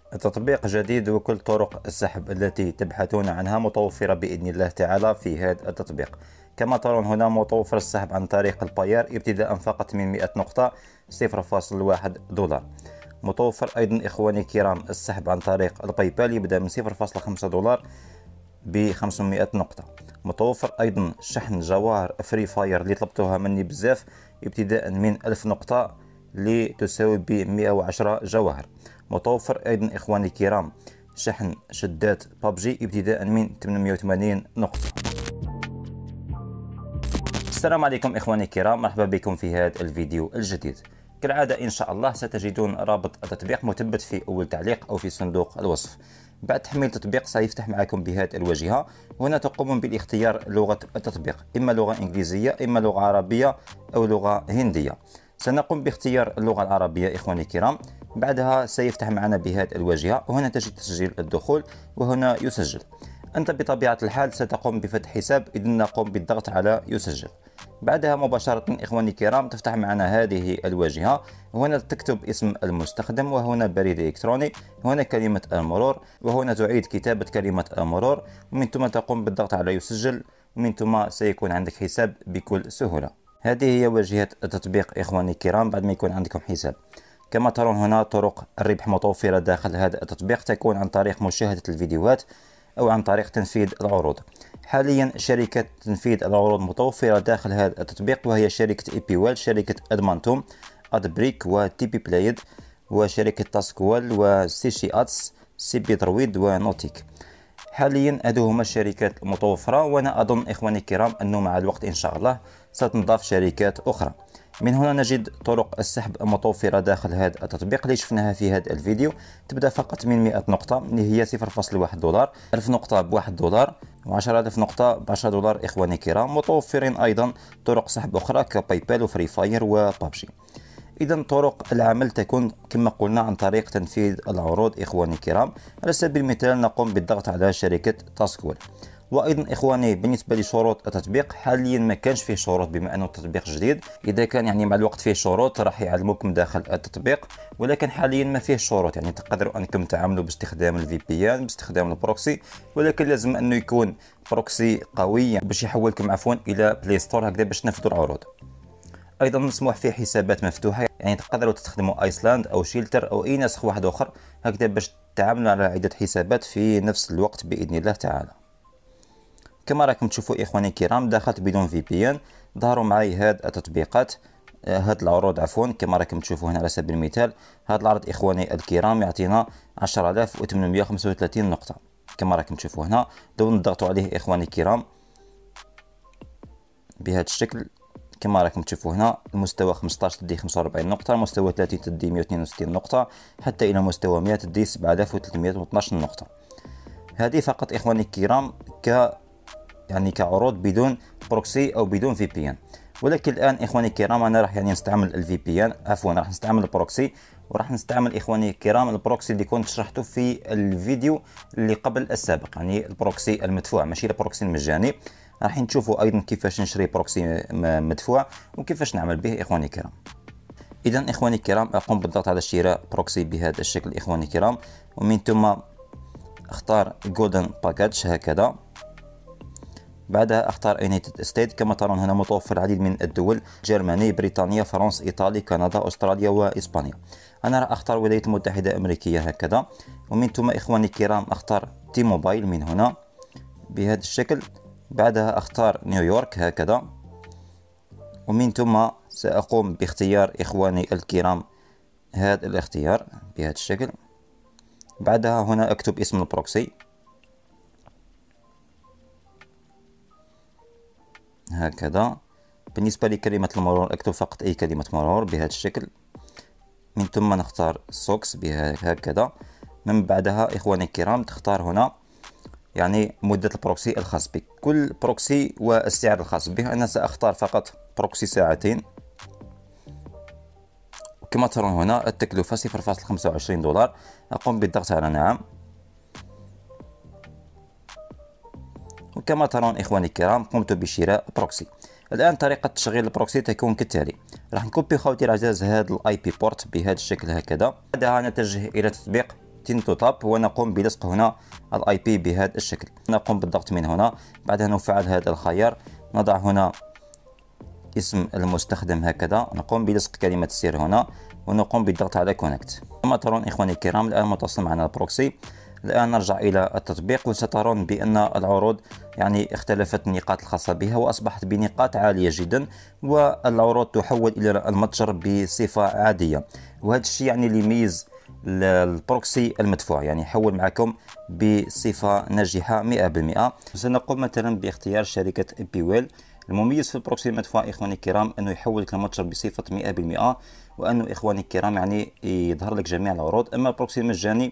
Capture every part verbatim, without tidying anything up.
تطبيق جديد وكل طرق السحب التي تبحثون عنها متوفرة بإذن الله تعالى في هذا التطبيق. كما ترون هنا متوفر السحب عن طريق الباير ابتداء فقط من مئة نقطة صفر فاصل واحد دولار. متوفر أيضا إخواني الكرام السحب عن طريق الباي بال يبدأ من صفر فاصل خمسة دولار ب خمسمئة نقطة. متوفر أيضا شحن جواهر فري فاير اللي طلبتوها مني بزاف ابتداء من ألف نقطة لتساوي ب مئة وعشرة جواهر. متوفر أيضا إخواني الكرام شحن شدات بابجي ابتداء من ثمانمئة وثمانين نقطة. السلام عليكم إخواني الكرام، مرحبا بكم في هذا الفيديو الجديد. كالعادة إن شاء الله ستجدون رابط التطبيق مثبت في أول تعليق أو في صندوق الوصف. بعد تحميل التطبيق سيفتح معكم بهذه الواجهة، وهنا تقومون بالاختيار لغة التطبيق، إما لغة إنجليزية إما لغة عربية أو لغة هندية. سنقوم باختيار اللغة العربية إخواني الكرام. بعدها سيفتح معنا بهذه الواجهة، وهنا تجد تسجيل الدخول وهنا يسجل. أنت بطبيعة الحال ستقوم بفتح حساب، إذن نقوم بالضغط على يسجل. بعدها مباشرة إخواني الكرام تفتح معنا هذه الواجهة، وهنا تكتب اسم المستخدم وهنا بريد إلكتروني وهنا كلمة المرور، وهنا تعيد كتابة كلمة المرور، ومن ثم تقوم بالضغط على يسجل، ومن ثم سيكون عندك حساب بكل سهولة. هذه هي واجهة التطبيق إخواني الكرام بعد ما يكون عندكم حساب. كما ترون هنا طرق الربح متوفرة داخل هذا التطبيق، تكون عن طريق مشاهدة الفيديوهات أو عن طريق تنفيذ العروض. حاليا شركة تنفيذ العروض متوفرة داخل هذا التطبيق، وهي شركة إيبيوال، شركة أدمانتوم، أدبريك، وتيبي بلايد، وشركة تاسكوال، وسيشي أتس، سيبي درويد، ونوتيك. حاليا هذو هما الشركات المتوفرة، وأنا أظن إخواني الكرام أنه مع الوقت إن شاء الله ستنضاف شركات أخرى. من هنا نجد طرق السحب المتوفرة داخل هذا التطبيق اللي شفناها في هذا الفيديو. تبدأ فقط من مئة نقطة اللي هي صفر فاصل واحد دولار، ألف نقطة بواحد دولار، وعشرة آلاف نقطة بعشرة دولار إخواني الكرام. متوفرين أيضا طرق سحب أخرى كباي بال وفري فاير وبابجي. إذا طرق العمل تكون كما قلنا عن طريق تنفيذ العروض إخواني الكرام. على سبيل المثال نقوم بالضغط على شركة تاسكوال. وايضا اخواني بالنسبه لشروط التطبيق، حاليا ما كانش فيه شروط بما انه التطبيق جديد. اذا كان يعني مع الوقت فيه شروط راح يعلموكم داخل التطبيق، ولكن حاليا ما فيه شروط. يعني تقدروا انكم تعاملوا باستخدام الفي بي ان باستخدام البروكسي، ولكن لازم انه يكون بروكسي قوي يعني باش يحولكم عفوا الى بلاي ستور هكذا باش تنفذوا العروض. ايضا مسموح فيه حسابات مفتوحه، يعني تقدروا تستخدموا ايسلاند او شيلتر او اي نسخ واحد اخر هكذا باش تعاملوا على عده حسابات في نفس الوقت باذن الله تعالى. كما راكم تشوفوا اخواني الكرام دخلت بدون في بي ان، ظهروا معي هاد التطبيقات هاد العروض عفوا. كما راكم تشوفوا هنا على سبيل المثال هاد العرض اخواني الكرام يعطينا عشرة آلاف وثمانمئة وخمسة وثلاثين نقطة. كما راكم تشوفوا هنا دون نضغطوا عليه اخواني الكرام بهذا الشكل. كما راكم تشوفوا هنا المستوى خمسطاش تدي خمسة وأربعين نقطة، المستوى ثلاثين تدي مئة واثنين وستين نقطة، حتى الى مستوى مئة تدي سبعة آلاف وثلاثمئة واثناش نقطة. هذه فقط اخواني الكرام ك يعني كعروض بدون بروكسي او بدون في بي ان. ولكن الان اخواني الكرام انا راح يعني نستعمل الفي بي ان عفوا راح نستعمل البروكسي، وراح نستعمل اخواني الكرام البروكسي اللي كنت شرحته في الفيديو اللي قبل السابق، يعني البروكسي المدفوع ماشي البروكسي المجاني. راح نشوفوا ايضا كيفاش نشري بروكسي مدفوع وكيفاش نعمل به اخواني الكرام. اذا اخواني الكرام اقوم بالضغط على شراء بروكسي بهذا الشكل اخواني الكرام، ومن ثم اختار جولدن باكاج هكذا. بعدها اختار يونايتد ستيت. كما ترون هنا متوفر العديد من الدول: جرمانيا، بريطانيا، فرنسا، ايطاليا، كندا، استراليا، واسبانيا. انا راح اختار الولايات المتحده الامريكيه هكذا، ومن ثم اخواني الكرام اختار تي موبايل من هنا بهذا الشكل. بعدها اختار نيويورك هكذا، ومن ثم ساقوم باختيار اخواني الكرام هذا الاختيار بهذا الشكل. بعدها هنا اكتب اسم البروكسي هكذا. بالنسبة لكلمة المرور اكتب فقط اي كلمة مرور بهذا الشكل. من ثم نختار سوكس هكذا. من بعدها اخواني الكرام تختار هنا يعني مدة البروكسي الخاص بك، كل بروكسي والسعر الخاص به. انا ساختار فقط بروكسي ساعتين. كما ترون هنا التكلفة صفر فاصل خمسة وعشرين دولار. اقوم بالضغط على نعم. وكما ترون اخواني الكرام قمت بشراء بروكسي. الان طريقه تشغيل البروكسي تكون كالتالي: راح نكوبي خوتي العزاز هذا الاي بي بورت بهذا الشكل هكذا. بعدها نتجه الى تطبيق بين تو تاب، ونقوم بلصق هنا الاي بي بهذا الشكل. نقوم بالضغط من هنا، بعدها نفعل هذا الخيار، نضع هنا اسم المستخدم هكذا، نقوم بلصق كلمة السر هنا ونقوم بالضغط على كونكت. كما ترون إخواني الكرام الآن متصل معنا البروكسي. الآن نرجع إلى التطبيق، وسترون بأن العروض يعني اختلفت النقاط الخاصة بها وأصبحت بنقاط عالية جدا، والعروض تحول إلى المتجر بصفة عادية. وهذا الشيء يعني اللي يميز البروكسي المدفوع، يعني يحول معكم بصفة ناجحة مئة بالمئة. سنقوم مثلا باختيار شركة بيويل. المميز في البروكسي المدفوع إخواني الكرام أنه يحول لك المتجر بصفة مئة بالمئة، وأنه إخواني الكرام يعني يظهر لك جميع العروض. أما البروكسي المجاني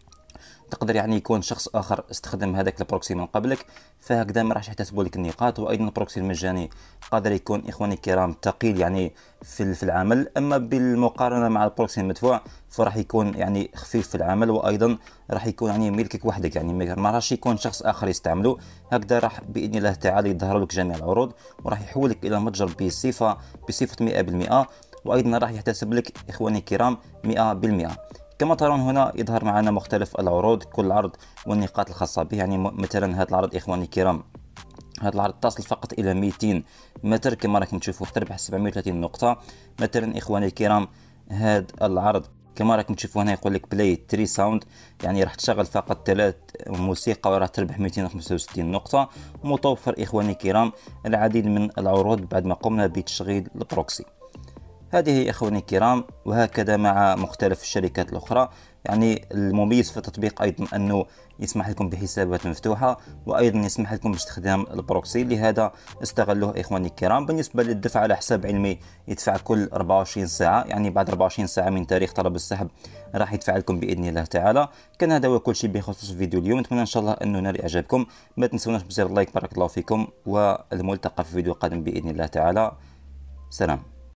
تقدر يعني يكون شخص اخر استخدم هذاك البروكسي من قبلك، فهكذا ما راح يحتسبوا لك النقاط. وايضا البروكسي المجاني قادر يكون اخواني الكرام ثقيل يعني في في العمل، اما بالمقارنه مع البروكسي المدفوع فراح يكون يعني خفيف في العمل، وايضا راح يكون يعني ملكك وحدك، يعني ما راحش يكون شخص اخر يستعمله. هكذا راح باذن الله تعالى يظهر لك جميع العروض، وراح يحولك الى متجر بصفه بصفه مئة بالمئة، وايضا راح يحتسب لك اخواني الكرام مئة بالمئة. كما ترون هنا يظهر معنا مختلف العروض، كل عرض والنقاط الخاصة به. يعني مثلا هذا العرض إخواني الكرام، هذا العرض تصل فقط إلى مئتين متر كما راكم تشوفوا، تربح سبعمئة وثلاثين نقطة. مثلا إخواني الكرام هذا العرض كما راكم تشوفوا هنا يقول لك بلاي ثري ساوند، يعني راح تشغل فقط ثلاث موسيقى وراح تربح مئتين وخمسة وستين نقطة. متوفر إخواني الكرام العديد من العروض بعد ما قمنا بتشغيل البروكسي. هذه إخواني الكرام، وهكذا مع مختلف الشركات الأخرى. يعني المميز في التطبيق أيضا أنه يسمح لكم بحسابات مفتوحة، وأيضا يسمح لكم باستخدام البروكسي، لهذا استغلوه إخواني الكرام. بالنسبة للدفع على حساب علمي يدفع كل أربعة وعشرين ساعة، يعني بعد أربعة وعشرين ساعة من تاريخ طلب السحب راح يدفع لكم بإذن الله تعالى. كان هذا هو كل شيء بخصوص فيديو اليوم، نتمنى إن شاء الله أنه نال إعجابكم. ما تنسوناش بزر اللايك، بارك الله فيكم، والملتقى في فيديو قادم بإذن الله تعالى. سلام.